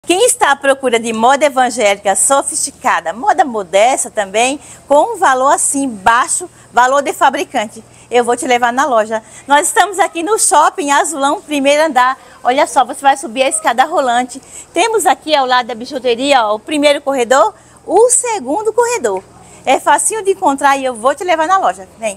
Quem está à procura de moda evangélica sofisticada, moda modesta também, com um valor assim baixo, valor de fabricante, eu vou te levar na loja. Nós estamos aqui no Shopping Azulão, primeiro andar. Olha só, você vai subir a escada rolante. Temos aqui ao lado da bijuteria, ó, o primeiro corredor, o segundo corredor. É facinho de encontrar e eu vou te levar na loja. Vem.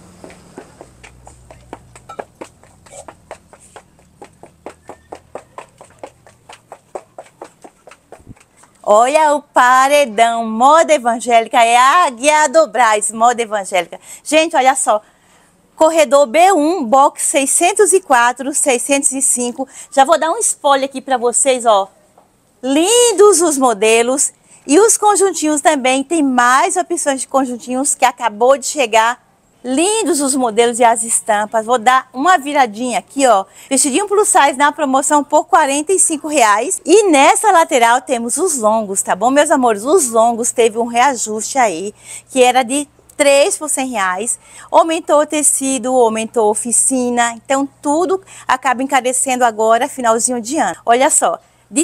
Olha o paredão, moda evangélica, é a Águia do Brás, moda evangélica. Gente, olha só, corredor B1, box 604, 605. Já vou dar um spoiler aqui para vocês, ó. Lindos os modelos e os conjuntinhos também, tem mais opções de conjuntinhos que acabou de chegar. Lindos os modelos e as estampas. Vou dar uma viradinha aqui, ó. Vestidinho plus size na promoção por R$45. E nessa lateral temos os longos, tá bom, meus amores? Os longos teve um reajuste aí, que era de 3 por R$100. Aumentou o tecido, aumentou a oficina. Então tudo acaba encarecendo agora, finalzinho de ano. Olha só. De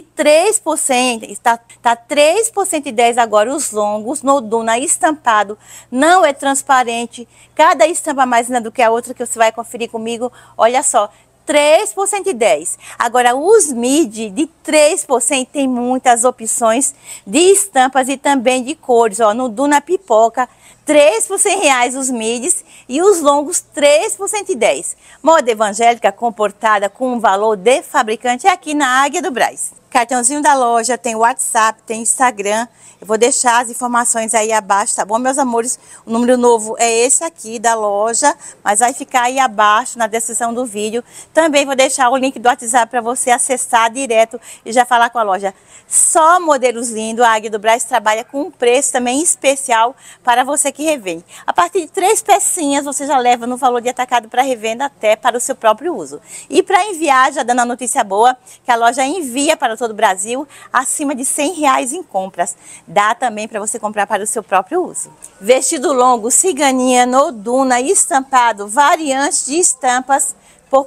3%, está 3% e 10 agora os longos, no Duna estampado, não é transparente, cada estampa mais linda do que a outra que você vai conferir comigo, olha só, 3% e 10. Agora os midi de 3% tem muitas opções de estampas e também de cores, ó, no Duna pipoca, 3 por R$100 os midis e os longos 3 por R$110. Moda evangélica comportada com um valor de fabricante aqui na Águia do Brás. Cartãozinho da loja, tem WhatsApp, tem Instagram. Eu vou deixar as informações aí abaixo, tá bom, meus amores? O número novo é esse aqui da loja, mas vai ficar aí abaixo na descrição do vídeo. Também vou deixar o link do WhatsApp para você acessar direto e já falar com a loja. Só modelos lindos, a Águia do Brás trabalha com um preço também especial para você que revende. A partir de 3 pecinhas você já leva no valor de atacado para revenda até para o seu próprio uso. E para enviar, já dando a notícia boa, que a loja envia para todo o Brasil acima de R$100 em compras. Dá também para você comprar para o seu próprio uso. Vestido longo, ciganinha no Duna estampado, variante de estampas por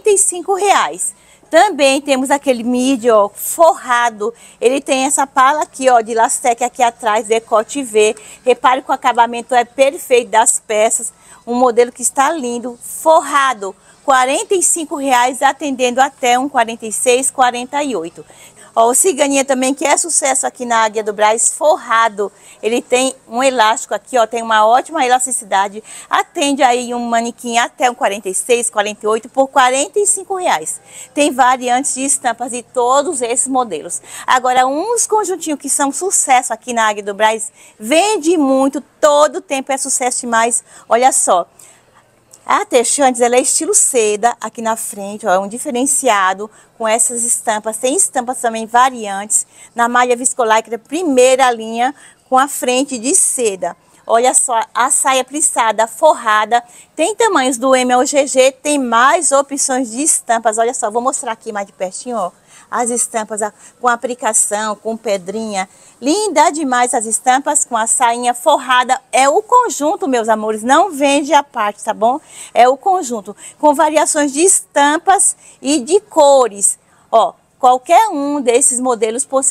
R$45. Também temos aquele midi, ó, forrado. Ele tem essa pala aqui, ó, de lastec aqui atrás, decote V. Repare que o acabamento é perfeito das peças. Um modelo que está lindo, forrado. R$45, atendendo até um 46, 48. Ó, o ciganinha também, que é sucesso aqui na Águia do Brás, forrado. Ele tem um elástico aqui, ó, tem uma ótima elasticidade. Atende aí um manequim até um 46, 48 por R$45. Tem variantes de estampas de todos esses modelos. Agora, uns conjuntinhos que são sucesso aqui na Águia do Brás, vende muito, todo tempo é sucesso demais. Olha só. A Texantes, ela é estilo seda, aqui na frente, ó, é um diferenciado com essas estampas. Tem estampas também variantes, na malha viscolaicra, primeira linha, com a frente de seda. Olha só, a saia plissada, forrada, tem tamanhos do M ao GG, tem mais opções de estampas. Olha só, vou mostrar aqui mais de pertinho, ó. As estampas com aplicação, com pedrinha. Linda demais as estampas com a sainha forrada. É o conjunto, meus amores, não vende a parte, tá bom? É o conjunto, com variações de estampas e de cores. Ó, qualquer um desses modelos por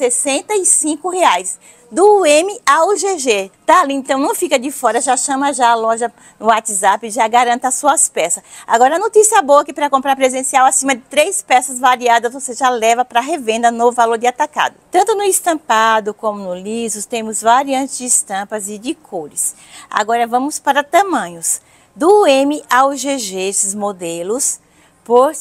R$65. Do M ao GG, tá lindo? Então não fica de fora, já chama já a loja no WhatsApp, já garanta as suas peças. Agora a notícia boa que para comprar presencial acima de 3 peças variadas você já leva para revenda no valor de atacado. Tanto no estampado como no liso temos variantes de estampas e de cores. Agora vamos para tamanhos. Do M ao GG esses modelos por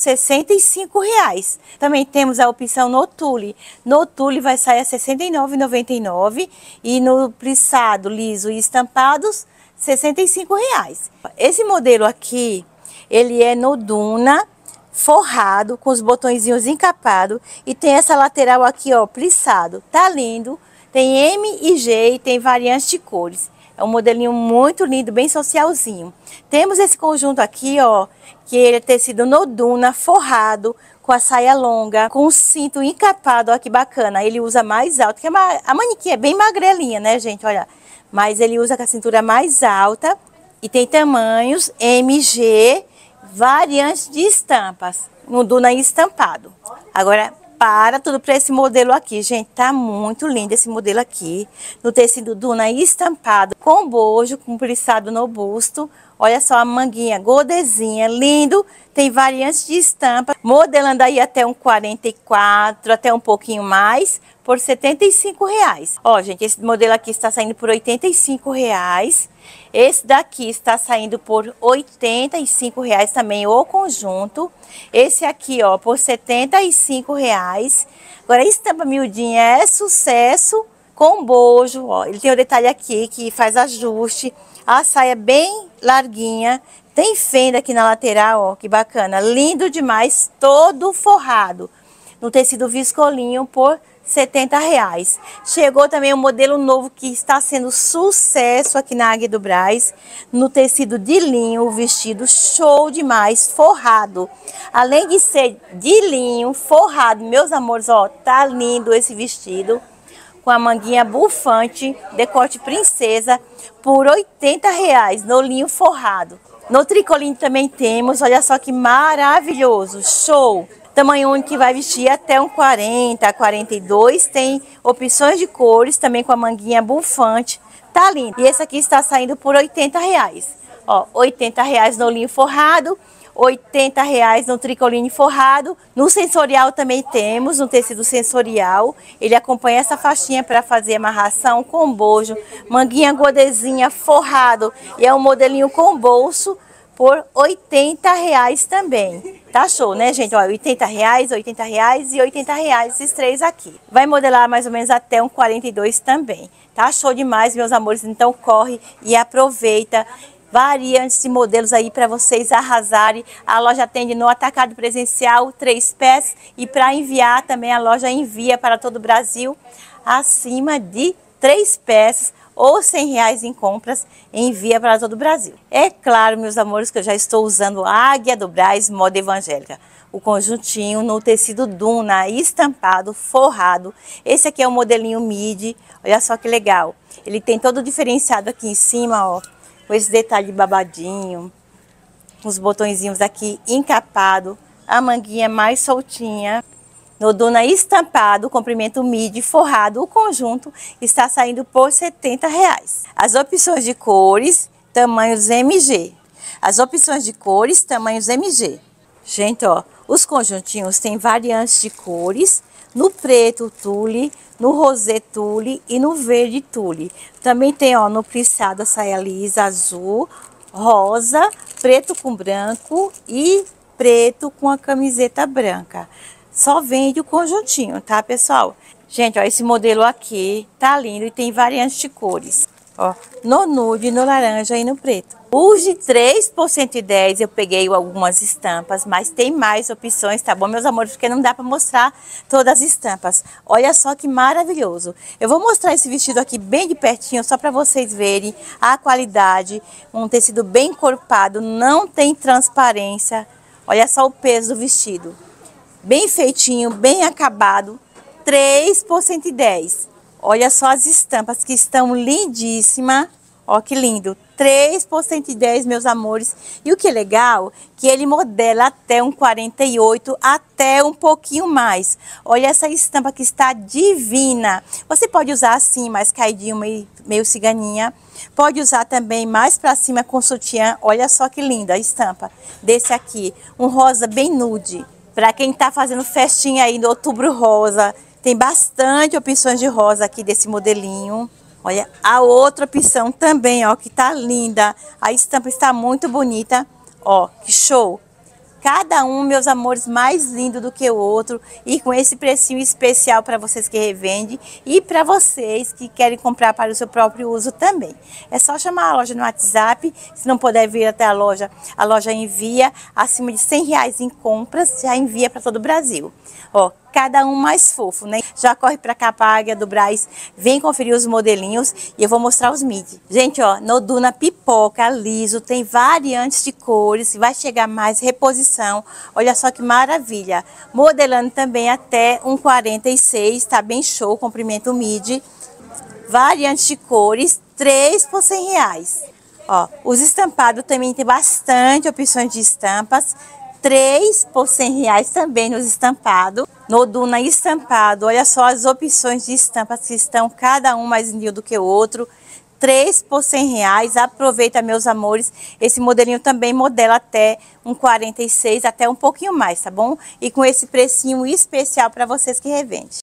R$65. Também temos a opção no tule. No tule vai sair a R$69,99 e no plissado, liso e estampados, R$65. Esse modelo aqui, ele é no Duna, forrado, com os botõezinhos encapados e tem essa lateral aqui, ó, plissado. Tá lindo. Tem M e G e tem variantes de cores. É um modelinho muito lindo, bem socialzinho. Temos esse conjunto aqui, ó, que ele é tecido no Duna, forrado, com a saia longa, com o cinto encapado, ó, que bacana. Ele usa mais alto, que a manequim é bem magrelinha, né, gente, olha. Mas ele usa com a cintura mais alta e tem tamanhos MG, variantes de estampas, no Duna estampado. Agora, Para tudo para esse modelo aqui, gente, tá muito lindo esse modelo aqui, no tecido Duna estampado, com bojo, com plissado no busto. Olha só a manguinha godezinha, lindo. Tem variantes de estampa, modelando aí até um 44, até um pouquinho mais, por R$75. Ó, gente, esse modelo aqui está saindo por R$85. Esse daqui está saindo por R$85 também, o conjunto. Esse aqui, ó, por R$75. Agora, a estampa miudinha é sucesso, com bojo, ó. Ele tem o detalhe aqui que faz ajuste. A saia bem larguinha, tem fenda aqui na lateral, ó, que bacana. Lindo demais, todo forrado no tecido viscolinho por R$70. Chegou também um modelo novo que está sendo sucesso aqui na Águia do Brás, no tecido de linho, o vestido show demais, forrado. Além de ser de linho, forrado, meus amores, ó, tá lindo esse vestido. Com a manguinha bufante, decote princesa, por R$80 no linho forrado. No tricoline também temos, olha só que maravilhoso, show! Tamanho único que vai vestir até um 40, 42, tem opções de cores, também com a manguinha bufante, tá lindo. E esse aqui está saindo por R$80, ó, R$80 no linho forrado, R$80 no tricoline forrado. No sensorial também temos, no tecido sensorial. Ele acompanha essa faixinha para fazer amarração com bojo. Manguinha godezinha forrado. E é um modelinho com bolso por R$80 também. Tá show, né, gente? Ó, R$80, R$80 e R$80 esses três aqui. Vai modelar mais ou menos até um 42 também. Tá show demais, meus amores. Então corre e aproveita. Variantes de modelos aí para vocês arrasarem. A loja atende no atacado presencial, 3 peças. E para enviar também, a loja envia para todo o Brasil acima de 3 peças ou R$100 em compras, envia para todo o Brasil. É claro, meus amores, que eu já estou usando a Águia do Brás Moda Evangélica. O conjuntinho no tecido Duna, estampado, forrado. Esse aqui é o modelinho midi. Olha só que legal. Ele tem todo diferenciado aqui em cima, ó. Com esse detalhe babadinho, os botõezinhos aqui encapado, a manguinha mais soltinha. No Duna estampado, comprimento midi, forrado, o conjunto está saindo por R$70. As opções de cores, tamanhos MG. As opções de cores, tamanhos MG. Gente, ó, os conjuntinhos têm variantes de cores, no preto tule, no rosé tule e no verde tule. Também tem, ó, no plissado a saia lisa azul, rosa, preto com branco e preto com a camiseta branca. Só vende o conjuntinho, tá, pessoal? Gente, ó, esse modelo aqui tá lindo e tem variantes de cores. Ó, no nude, no laranja e no preto. Os de 3 por 110 eu peguei algumas estampas, mas tem mais opções, tá bom, meus amores? Porque não dá pra mostrar todas as estampas. Olha só que maravilhoso. Eu vou mostrar esse vestido aqui bem de pertinho, só pra vocês verem a qualidade. Um tecido bem encorpado, não tem transparência. Olha só o peso do vestido. Bem feitinho, bem acabado. 3 por 110. Olha só as estampas que estão lindíssimas. Ó, que lindo. 3 por 110, meus amores. E o que é legal, que ele modela até um 48, até um pouquinho mais. Olha essa estampa que está divina. Você pode usar assim, mais caidinho, meio ciganinha. Pode usar também mais pra cima com sutiã. Olha só que linda a estampa desse aqui. Um rosa bem nude. Pra quem tá fazendo festinha aí no Outubro Rosa. Tem bastante opções de rosa aqui desse modelinho. Olha, a outra opção também, ó, que tá linda. A estampa está muito bonita. Ó, que show. Cada um, meus amores, mais lindo do que o outro. E com esse precinho especial para vocês que revendem. E para vocês que querem comprar para o seu próprio uso também. É só chamar a loja no WhatsApp. Se não puder vir até a loja envia. Acima de R$100 em compras, já envia para todo o Brasil. Ó, cada um mais fofo, né? Já corre pra cá, pra Águia do Brás, vem conferir os modelinhos e eu vou mostrar os midi. Gente, ó, no Duna pipoca, liso, tem variantes de cores, vai chegar mais reposição. Olha só que maravilha. Modelando também até um 46, tá bem show, comprimento midi. Variantes de cores, 3 por R$100. Ó, os estampados também tem bastante opções de estampas. 3 por R$100 também nos estampados. No Duna estampado, olha só as opções de estampas que estão, cada um mais lindo do que o outro. 3 por R$100, aproveita, meus amores. Esse modelinho também modela até um 46, até um pouquinho mais, tá bom? E com esse precinho especial para vocês que revendem.